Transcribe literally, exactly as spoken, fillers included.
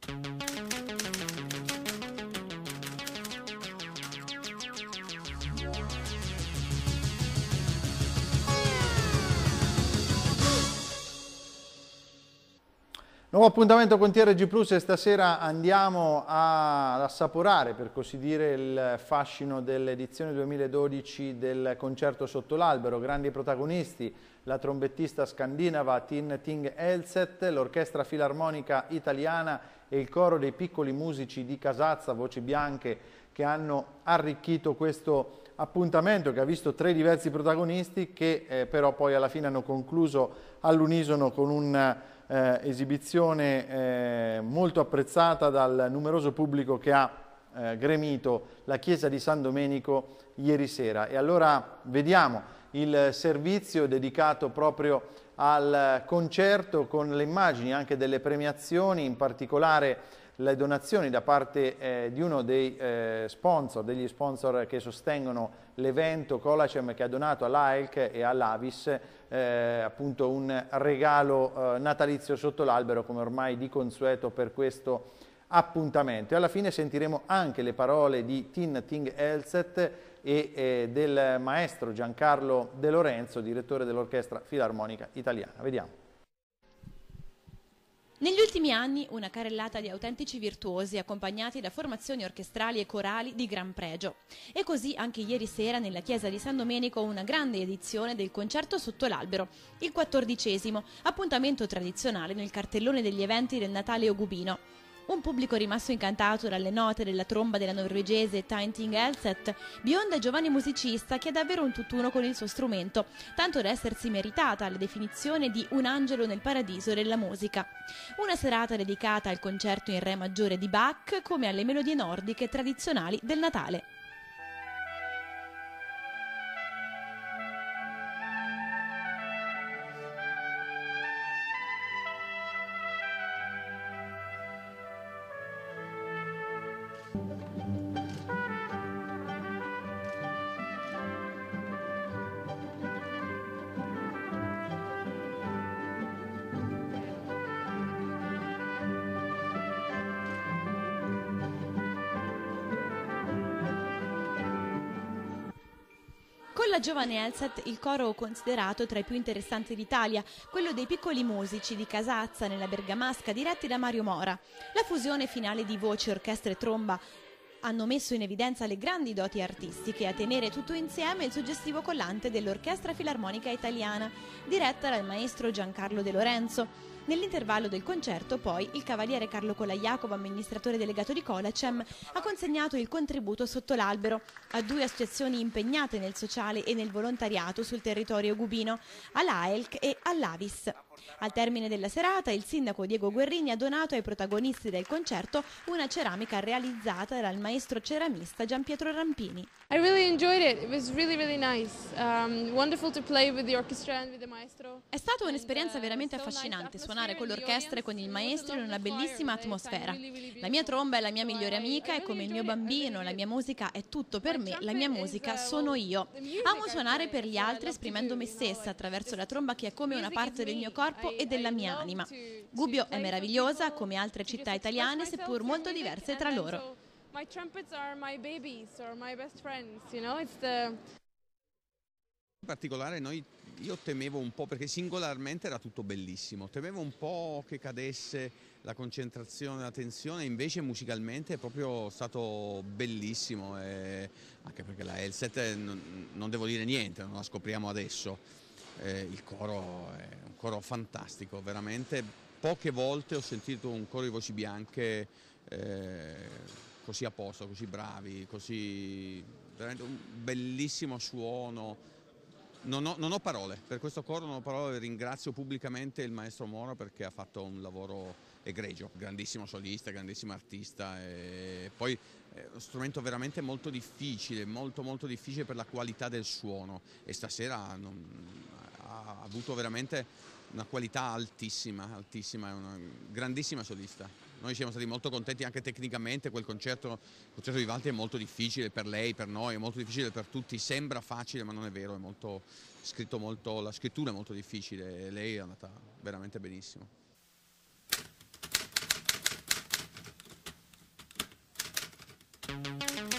Nuovo appuntamento con T R G Plus e stasera andiamo a, ad assaporare, per così dire, il fascino dell'edizione duemiladodici del Concerto sotto l'albero. Grandi protagonisti, la trombettista scandinava Tin Ting Elset, l'Orchestra Filarmonica Italiana e il coro dei piccoli musici di Casazza, Voci Bianche, che hanno arricchito questo appuntamento, che ha visto tre diversi protagonisti che eh, però poi alla fine hanno concluso all'unisono con un Eh, esibizione eh, molto apprezzata dal numeroso pubblico che ha eh, gremito la chiesa di San Domenico ieri sera. E allora vediamo il servizio dedicato proprio al concerto con le immagini anche delle premiazioni, in particolare le donazioni da parte eh, di uno dei eh, sponsor, degli sponsor che sostengono l'evento, Colacem, che ha donato all'A E L C e all'Avis eh, appunto un regalo eh, natalizio sotto l'albero, come ormai di consueto per questo appuntamento. E alla fine sentiremo anche le parole di Tin Ting Elset e eh, del maestro Giancarlo De Lorenzo, direttore dell'Orchestra Filarmonica Italiana. Vediamo. Negli ultimi anni una carrellata di autentici virtuosi accompagnati da formazioni orchestrali e corali di gran pregio. E così anche ieri sera nella chiesa di San Domenico una grande edizione del Concerto sotto l'albero, il quattordicesimo, appuntamento tradizionale nel cartellone degli eventi del Natale Ogubino. Un pubblico rimasto incantato dalle note della tromba della norvegese Tin Ting Elset, bionda e giovane musicista che è davvero un tutt'uno con il suo strumento, tanto da essersi meritata la definizione di un angelo nel paradiso della musica. Una serata dedicata al concerto in re maggiore di Bach come alle melodie nordiche tradizionali del Natale. Con la giovane Elset il coro considerato tra i più interessanti d'Italia, quello dei piccoli musici di Casazza nella Bergamasca diretti da Mario Mora. La fusione finale di voci, orchestra e tromba hanno messo in evidenza le grandi doti artistiche, a tenere tutto insieme il suggestivo collante dell'Orchestra Filarmonica Italiana, diretta dal maestro Giancarlo De Lorenzo. Nell'intervallo del concerto, poi, il cavaliere Carlo Colaiacovo, amministratore delegato di Colacem, ha consegnato il contributo sotto l'albero a due associazioni impegnate nel sociale e nel volontariato sul territorio ogubino, all'A E L C e all'Avis. Al termine della serata, il sindaco Diego Guerrini ha donato ai protagonisti del concerto una ceramica realizzata dal maestro ceramista Gianpietro Rampini. I really enjoyed it. It was really really nice. Um, wonderful to play with the orchestra and with the maestro. È stata un'esperienza veramente affascinante suonare con l'orchestra e con il maestro in una bellissima atmosfera. La mia tromba è la mia migliore amica, è come il mio bambino, la mia musica è tutto per me, la mia musica sono io. Amo suonare per gli altri esprimendo me stessa attraverso la tromba che è come una parte del mio corpo e della mia anima. Gubbio è meravigliosa come altre città italiane, seppur molto diverse tra loro. My trumpets are my babies or my best friends, you know, it's the... In particolare noi, io temevo un po', perché singolarmente era tutto bellissimo, temevo un po' che cadesse la concentrazione, la tensione, invece musicalmente è proprio stato bellissimo, e anche perché la Elset non, non devo dire niente, non la scopriamo adesso, eh, il coro è un coro fantastico, veramente poche volte ho sentito un coro di voci bianche eh, così a posto, così bravi, così veramente un bellissimo suono. Non ho, non ho parole, per questo coro non ho parole, ringrazio pubblicamente il maestro Mora perché ha fatto un lavoro egregio, grandissimo solista, grandissimo artista, e poi è uno strumento veramente molto difficile, molto molto difficile per la qualità del suono, e stasera non, ha avuto veramente una qualità altissima, altissima, è una grandissima solista. Noi siamo stati molto contenti anche tecnicamente, quel concerto, il concerto di Walti è molto difficile per lei, per noi, è molto difficile per tutti, sembra facile ma non è vero, è molto scritto molto, la scrittura è molto difficile e lei è andata veramente benissimo. Italia.